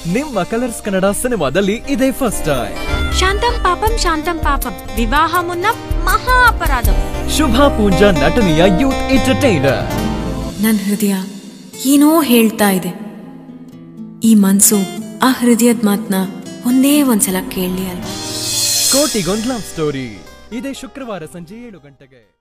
ನಿಮ್ಮ ಕಲರ್ಸ್ ಕನ್ನಡ ಸಿನಿಮಾದಲ್ಲಿ ಇದೇ ಫಸ್ಟ್ ಟೈಮ್. ಶಾಂತಂ ಪಾಪಂ ವಿವಾಹ ಮುನ್ನ ಮಹಾ ಅಪರಾಧಂ. ಶುಭಾ ಪೂಂಜಾ ನಟನೆಯ ಯೂತ್ ಎಂಟರ್ಟೈನರ್. ನನ್ನ ಹೃದಯ ಏನೋ ಹೇಳ್ತಾ ಇದೆ. ಈ ಮನ್ಸು ಆ ಹೃದಯದ ಮಾತನ್ನ ಒಂದೇ ಒಂದ್ಸಲ ಕೇಳಲಿ ಅಲ್ವಾ. ಕೋಟಿಗೊಂದು ಲವ್ ಸ್ಟೋರಿ ಇದೇ ಶುಕ್ರವಾರ ಸಂಜೆ 7 ಗಂಟೆಗೆ.